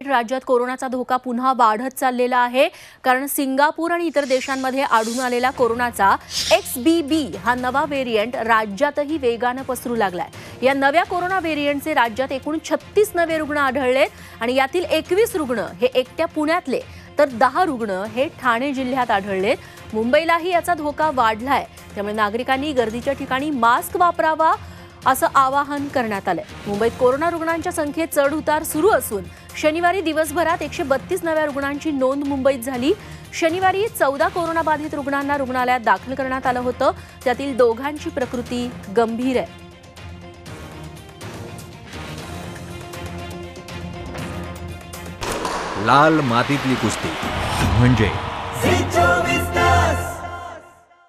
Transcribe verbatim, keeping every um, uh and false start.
राज्यात कोरोनाचा धोका पुन्हा वाढत चाललेला आहे, कारण सिंगापूर आणि इतर देशांमध्ये आढळून आलेला कोरोनाचा एक्स बी बी हा नवा व्हेरिएंट राज्यातही वेगाने पसरू लागलाय। या नव्या कोरोना व्हेरिएंटचे राज्यात एकूण छत्तीस नवे रुग्ण आढळलेत आणि यातील एकवीस रुग्ण हे एकट्या पुण्यातले, तर दहा रुग्ण हे ठाणे जिल्ह्यात आढळलेत। मुंबईलाही याचा धोका वाढलाय, त्यामुळे नागरिकांनी गर्दीच्या ठिकाणी मास्क वापरावा असं आवाहन करण्यात आलंय। मुंबईत कोरोना रुग्णांच्या संख्येत चढ उतार सुरू असून शनिवारी दिवसभरात एकशे बत्तीस नव्या रुग्णांची नोंद मुंबईत झाली। शनिवारी चौदा कोरोनाबाधित रुग्णांना रुग्णालयात दाखल करण्यात आलं होतं, त्यातील दोघांची प्रकृती गंभीर आहे। लाल मातीतली कुस्ती म्हणजे